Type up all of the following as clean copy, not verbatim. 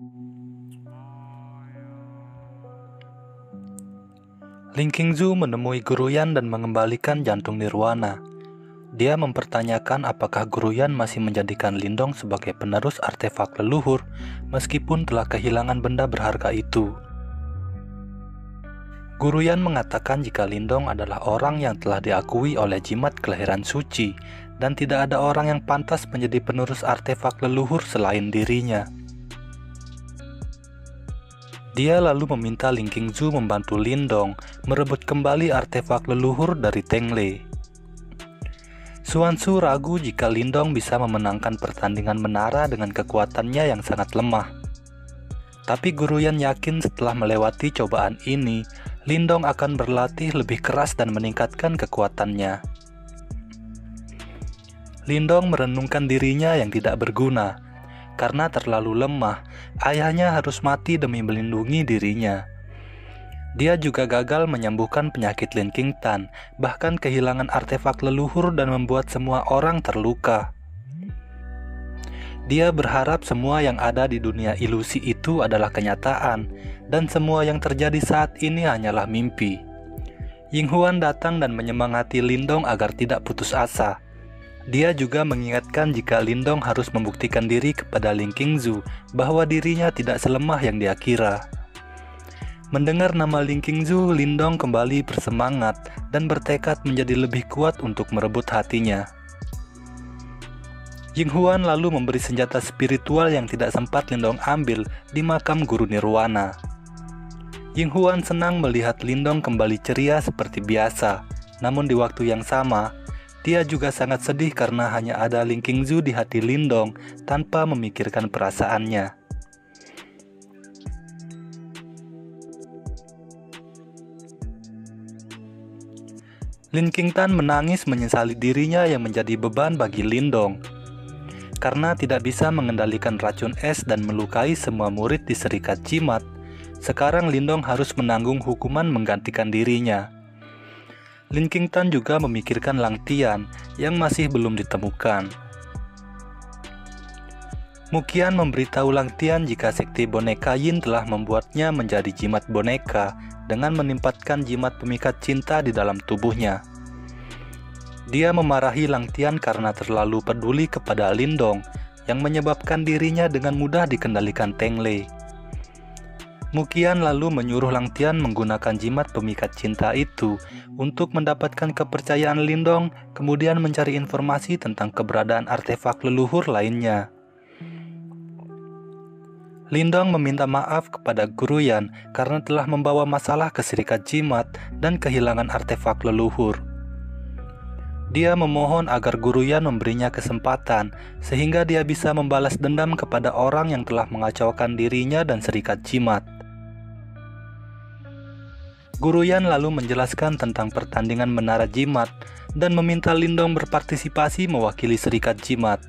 Ling Qingzu menemui Guru Yan dan mengembalikan jantung Nirwana. Dia mempertanyakan apakah Guru Yan masih menjadikan Lindong sebagai penerus artefak leluhur meskipun telah kehilangan benda berharga itu. Guru Yan mengatakan jika Lindong adalah orang yang telah diakui oleh jimat kelahiran suci dan tidak ada orang yang pantas menjadi penerus artefak leluhur selain dirinya. Dia lalu meminta Ling Qingzu membantu Lindong merebut kembali artefak leluhur dari Tengle. Xuanzu ragu jika Lindong bisa memenangkan pertandingan menara dengan kekuatannya yang sangat lemah. Tapi Guru Yan yakin setelah melewati cobaan ini, Lindong akan berlatih lebih keras dan meningkatkan kekuatannya. Lindong merenungkan dirinya yang tidak berguna. Karena terlalu lemah, ayahnya harus mati demi melindungi dirinya. Dia juga gagal menyembuhkan penyakit Lin Qingtan, bahkan kehilangan artefak leluhur dan membuat semua orang terluka. Dia berharap semua yang ada di dunia ilusi itu adalah kenyataan, dan semua yang terjadi saat ini hanyalah mimpi. Ying Huan datang dan menyemangati Lindong agar tidak putus asa. Dia juga mengingatkan jika Lindong harus membuktikan diri kepada Ling Qingzu bahwa dirinya tidak selemah yang dia kira. Mendengar nama Ling Qingzu, Lindong kembali bersemangat dan bertekad menjadi lebih kuat untuk merebut hatinya. Ying Huan lalu memberi senjata spiritual yang tidak sempat Lindong ambil di makam Guru Nirwana. Ying Huan senang melihat Lindong kembali ceria seperti biasa, namun di waktu yang sama, dia juga sangat sedih karena hanya ada Ling Qingzu di hati Lindong tanpa memikirkan perasaannya. Lin Qingtan menangis menyesali dirinya yang menjadi beban bagi Lindong. Karena tidak bisa mengendalikan racun es dan melukai semua murid di Serikat Jimat, sekarang Lindong harus menanggung hukuman menggantikan dirinya. Lin Qingtan juga memikirkan Lang Tian yang masih belum ditemukan. Muqian memberitahu Lang Tian jika sekte boneka Yin telah membuatnya menjadi jimat boneka dengan menempatkan jimat pemikat cinta di dalam tubuhnya. Dia memarahi Lang Tian karena terlalu peduli kepada Lindong yang menyebabkan dirinya dengan mudah dikendalikan Tengle. Muqian lalu menyuruh Lang Tian menggunakan jimat pemikat cinta itu untuk mendapatkan kepercayaan Lindong, kemudian mencari informasi tentang keberadaan artefak leluhur lainnya. Lindong meminta maaf kepada Guru Yan karena telah membawa masalah ke Serikat Jimat dan kehilangan artefak leluhur. Dia memohon agar Guru Yan memberinya kesempatan sehingga dia bisa membalas dendam kepada orang yang telah mengacaukan dirinya dan Serikat Jimat. Guru Yan lalu menjelaskan tentang pertandingan menara jimat dan meminta Lindong berpartisipasi mewakili Serikat Jimat.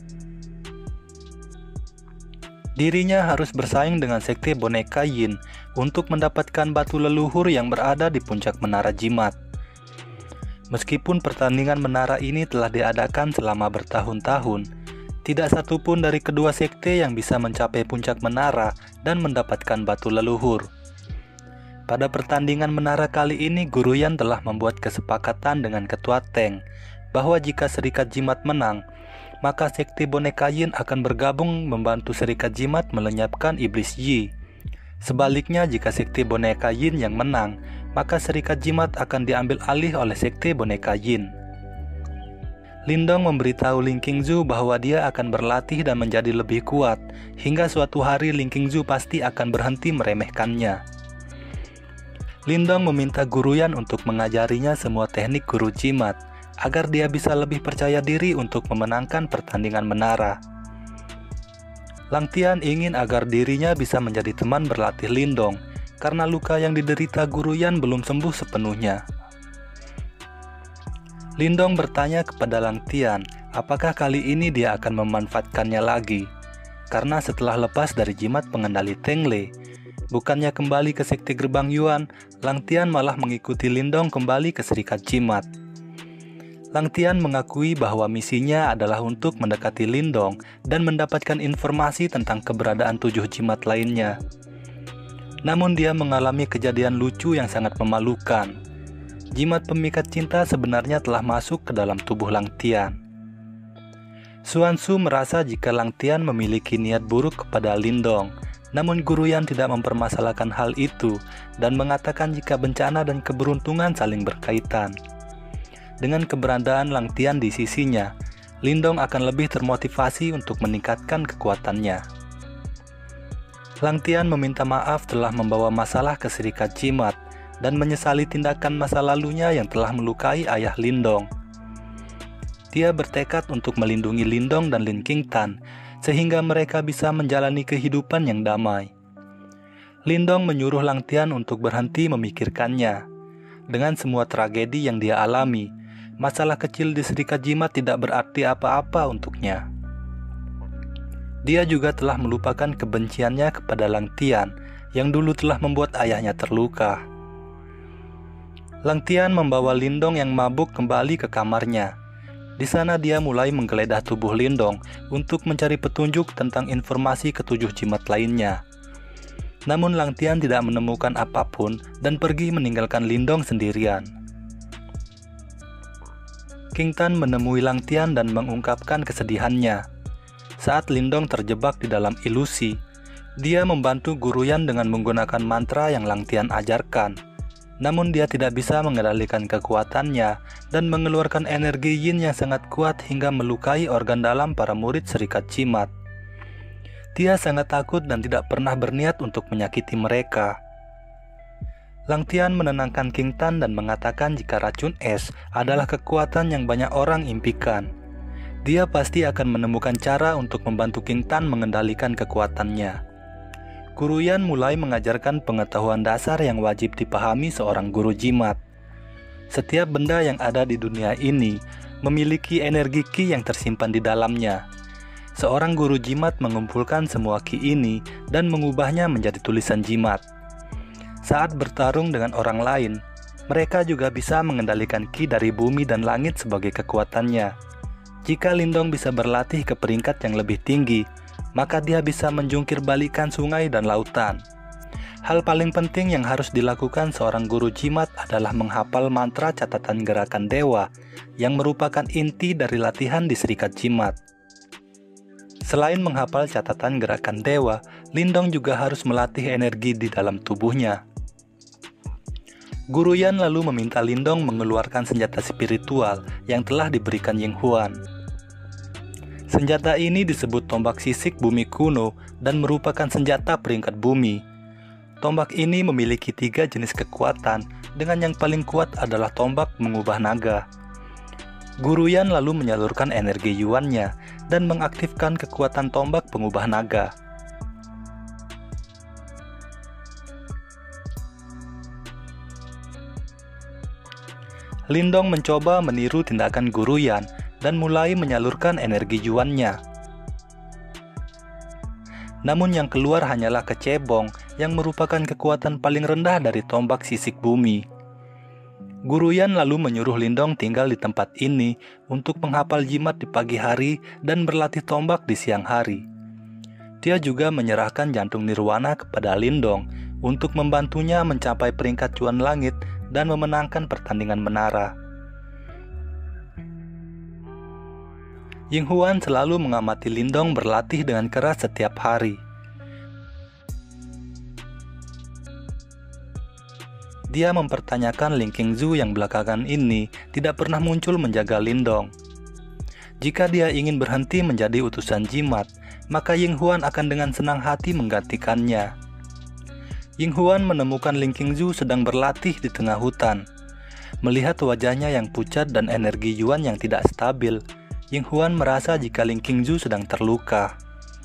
Dirinya harus bersaing dengan sekte boneka Yin untuk mendapatkan batu leluhur yang berada di puncak menara jimat. Meskipun pertandingan menara ini telah diadakan selama bertahun-tahun, tidak satupun dari kedua sekte yang bisa mencapai puncak menara dan mendapatkan batu leluhur. Pada pertandingan menara kali ini, Guru Yan telah membuat kesepakatan dengan Ketua Teng bahwa jika Serikat Jimat menang, maka sekte boneka Yin akan bergabung membantu Serikat Jimat melenyapkan Iblis Yi. Sebaliknya, jika sekte boneka Yin yang menang, maka Serikat Jimat akan diambil alih oleh sekte boneka Yin. Lindong memberitahu Ling Qingzu bahwa dia akan berlatih dan menjadi lebih kuat, hingga suatu hari Ling Qingzu pasti akan berhenti meremehkannya. Lindong meminta Guru Yan untuk mengajarinya semua teknik guru jimat, agar dia bisa lebih percaya diri untuk memenangkan pertandingan menara. Lang Tian ingin agar dirinya bisa menjadi teman berlatih Lindong, karena luka yang diderita Guru Yan belum sembuh sepenuhnya. Lindong bertanya kepada Lang Tian, apakah kali ini dia akan memanfaatkannya lagi, karena setelah lepas dari jimat pengendali Tengle, bukannya kembali ke sekte Gerbang Yuan, Lang Tian malah mengikuti Lindong kembali ke Serikat Jimat. Lang Tian mengakui bahwa misinya adalah untuk mendekati Lindong dan mendapatkan informasi tentang keberadaan 7 jimat lainnya. Namun dia mengalami kejadian lucu yang sangat memalukan. Jimat pemikat cinta sebenarnya telah masuk ke dalam tubuh Lang Tian. Xuan Su merasa jika Lang Tian memiliki niat buruk kepada Lindong, namun Guru Yan tidak mempermasalahkan hal itu dan mengatakan jika bencana dan keberuntungan saling berkaitan. Dengan keberadaan Lang Tian di sisinya, Lindong akan lebih termotivasi untuk meningkatkan kekuatannya. Lang Tian meminta maaf telah membawa masalah ke Serikat Jimat dan menyesali tindakan masa lalunya yang telah melukai ayah Lindong. Dia bertekad untuk melindungi Lindong dan Lin Qingtan sehingga mereka bisa menjalani kehidupan yang damai. Lindong menyuruh Lang Tian untuk berhenti memikirkannya. Dengan semua tragedi yang dia alami, masalah kecil di Serikat Jimat tidak berarti apa-apa untuknya. Dia juga telah melupakan kebenciannya kepada Lang Tian yang dulu telah membuat ayahnya terluka. Lang Tian membawa Lindong yang mabuk kembali ke kamarnya. Di sana dia mulai menggeledah tubuh Lindong untuk mencari petunjuk tentang informasi ketujuh jimat lainnya. Namun Lang Tian tidak menemukan apapun dan pergi meninggalkan Lindong sendirian. Qingtan menemui Lang Tian dan mengungkapkan kesedihannya. Saat Lindong terjebak di dalam ilusi, dia membantu Guru Yan dengan menggunakan mantra yang Lang Tian ajarkan. Namun dia tidak bisa mengendalikan kekuatannya dan mengeluarkan energi yin yang sangat kuat hingga melukai organ dalam para murid Serikat Jimat. Dia sangat takut dan tidak pernah berniat untuk menyakiti mereka. Lang Tian menenangkan Qingtan dan mengatakan jika racun es adalah kekuatan yang banyak orang impikan. Dia pasti akan menemukan cara untuk membantu Qingtan mengendalikan kekuatannya. Guru Yan mulai mengajarkan pengetahuan dasar yang wajib dipahami seorang guru jimat. Setiap benda yang ada di dunia ini memiliki energi ki yang tersimpan di dalamnya. Seorang guru jimat mengumpulkan semua ki ini dan mengubahnya menjadi tulisan jimat. Saat bertarung dengan orang lain, mereka juga bisa mengendalikan ki dari bumi dan langit sebagai kekuatannya. Jika Lindong bisa berlatih ke peringkat yang lebih tinggi, maka dia bisa menjungkir balikan sungai dan lautan. Hal paling penting yang harus dilakukan seorang guru jimat adalah menghafal mantra catatan gerakan dewa yang merupakan inti dari latihan di Serikat Jimat. Selain menghafal catatan gerakan dewa, Lindong juga harus melatih energi di dalam tubuhnya. Guru Yan lalu meminta Lindong mengeluarkan senjata spiritual yang telah diberikan Ying Huan. Senjata ini disebut tombak sisik bumi kuno dan merupakan senjata peringkat bumi. Tombak ini memiliki 3 jenis kekuatan, dengan yang paling kuat adalah tombak mengubah naga. Guru Yan lalu menyalurkan energi yuannya dan mengaktifkan kekuatan tombak pengubah naga. Lindong mencoba meniru tindakan Guru Yan dan mulai menyalurkan energi yuannya. Namun yang keluar hanyalah kecebong yang merupakan kekuatan paling rendah dari tombak sisik bumi. Guru Yan lalu menyuruh Lindong tinggal di tempat ini untuk menghafal jimat di pagi hari dan berlatih tombak di siang hari. Dia juga menyerahkan jantung nirwana kepada Lindong untuk membantunya mencapai peringkat cuan langit dan memenangkan pertandingan menara. Ying Huan selalu mengamati Lindong berlatih dengan keras setiap hari. Dia mempertanyakan Ling Qingzu yang belakangan ini tidak pernah muncul menjaga Lindong. Jika dia ingin berhenti menjadi utusan jimat, maka Ying Huan akan dengan senang hati menggantikannya. Ying Huan menemukan Ling Qingzu sedang berlatih di tengah hutan. Melihat wajahnya yang pucat dan energi yuan yang tidak stabil, Ying Huan merasa jika Ling Qingzu sedang terluka.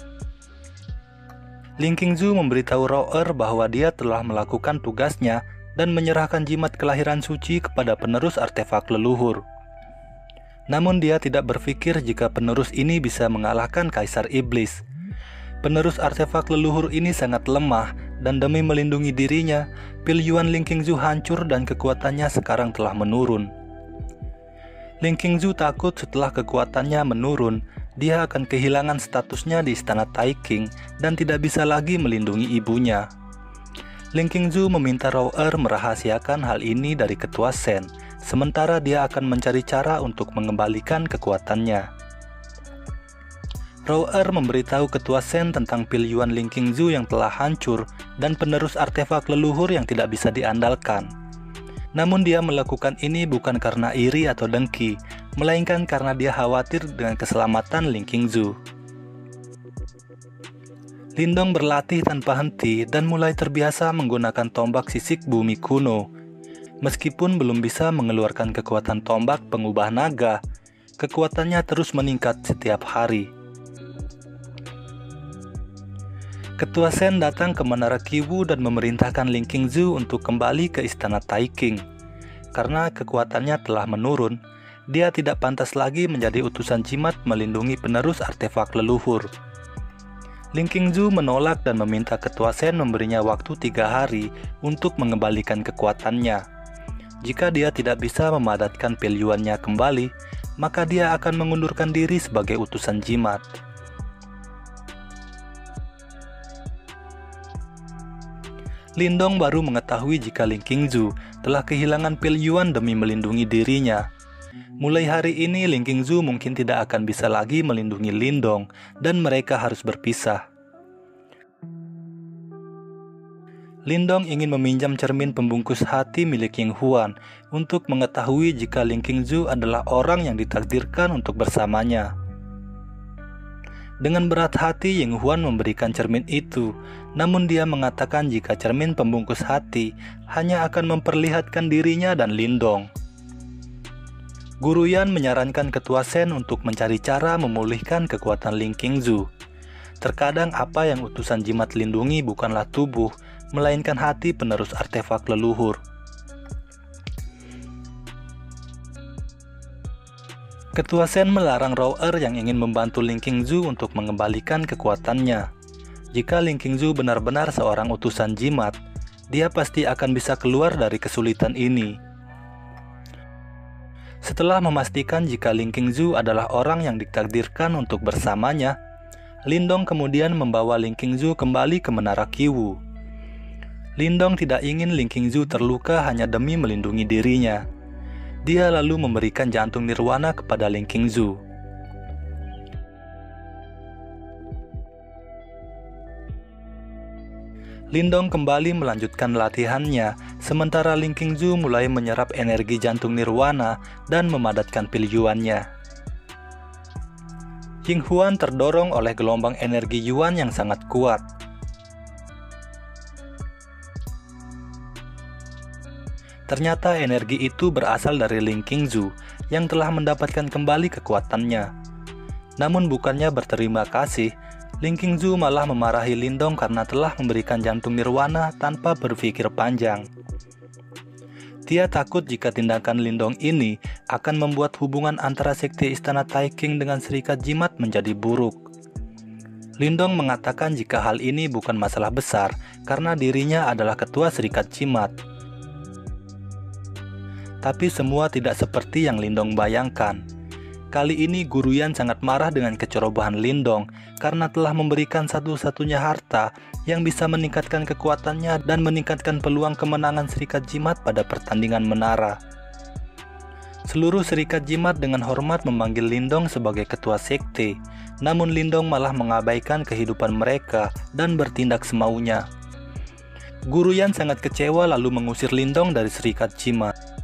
Ling Qingzu memberitahu Ro'er bahwa dia telah melakukan tugasnya dan menyerahkan jimat kelahiran suci kepada penerus artefak leluhur. Namun dia tidak berpikir jika penerus ini bisa mengalahkan Kaisar Iblis. Penerus artefak leluhur ini sangat lemah dan demi melindungi dirinya, pil yuan Ling Qingzu hancur dan kekuatannya sekarang telah menurun. Ling Qingzu takut setelah kekuatannya menurun, dia akan kehilangan statusnya di istana Taiking dan tidak bisa lagi melindungi ibunya. Ling Qingzu meminta Rao merahasiakan hal ini dari ketua Shen, sementara dia akan mencari cara untuk mengembalikan kekuatannya. Rao memberitahu ketua Shen tentang pil Yuan Ling Qingzu yang telah hancur dan penerus artefak leluhur yang tidak bisa diandalkan. Namun dia melakukan ini bukan karena iri atau dengki, melainkan karena dia khawatir dengan keselamatan Ling Qingzu. Lindong berlatih tanpa henti dan mulai terbiasa menggunakan tombak sisik bumi kuno. Meskipun belum bisa mengeluarkan kekuatan tombak pengubah naga, kekuatannya terus meningkat setiap hari. Ketua Shen datang ke Menara Qiwu dan memerintahkan Ling Qingzu untuk kembali ke istana Taiking. Karena kekuatannya telah menurun, dia tidak pantas lagi menjadi utusan jimat melindungi penerus artefak leluhur. Ling Qingzu menolak dan meminta ketua Shen memberinya waktu 3 hari untuk mengembalikan kekuatannya. Jika dia tidak bisa memadatkan pil Yuannya kembali, maka dia akan mengundurkan diri sebagai utusan jimat. Lindong baru mengetahui jika Ling Qingzu telah kehilangan pil Yuan demi melindungi dirinya. Mulai hari ini Ling Qingzu mungkin tidak akan bisa lagi melindungi Lindong dan mereka harus berpisah. Lindong ingin meminjam cermin pembungkus hati milik Ying Huan untuk mengetahui jika Ling Qingzu adalah orang yang ditakdirkan untuk bersamanya. Dengan berat hati Ying Huan memberikan cermin itu, namun dia mengatakan jika cermin pembungkus hati hanya akan memperlihatkan dirinya dan Lindong. Guru Yan menyarankan ketua Shen untuk mencari cara memulihkan kekuatan Ling Qingzu. Terkadang apa yang utusan jimat lindungi bukanlah tubuh, melainkan hati penerus artefak leluhur. Ketua Shen melarang Rao yang ingin membantu Ling Qingzu untuk mengembalikan kekuatannya. Jika Ling Qingzu benar-benar seorang utusan jimat, dia pasti akan bisa keluar dari kesulitan ini. Setelah memastikan jika Ling Qingzu adalah orang yang ditakdirkan untuk bersamanya, Lindong kemudian membawa Ling Qingzu kembali ke Menara Qiwu. Lindong tidak ingin Ling Qingzu terluka hanya demi melindungi dirinya. Dia lalu memberikan jantung nirwana kepada Ling Qingzu. Lindong kembali melanjutkan latihannya, sementara Ling Qingzu mulai menyerap energi jantung nirwana dan memadatkan pil Yuannya. Ying Huan terdorong oleh gelombang energi Yuan yang sangat kuat. Ternyata energi itu berasal dari Ling Qingzu yang telah mendapatkan kembali kekuatannya. Namun bukannya berterima kasih, Ling Qingzu malah memarahi Lindong karena telah memberikan jantung nirwana tanpa berpikir panjang. Dia takut jika tindakan Lindong ini akan membuat hubungan antara sekte istana Taiking dengan serikat jimat menjadi buruk. Lindong mengatakan jika hal ini bukan masalah besar karena dirinya adalah ketua serikat jimat. Tapi semua tidak seperti yang Lindong bayangkan. Kali ini Guru Yan sangat marah dengan kecerobohan Lindong karena telah memberikan satu-satunya harta yang bisa meningkatkan kekuatannya dan meningkatkan peluang kemenangan serikat jimat pada pertandingan menara. Seluruh serikat jimat dengan hormat memanggil Lindong sebagai ketua sekte, namun Lindong malah mengabaikan kehidupan mereka dan bertindak semaunya. Guru Yan sangat kecewa lalu mengusir Lindong dari serikat jimat.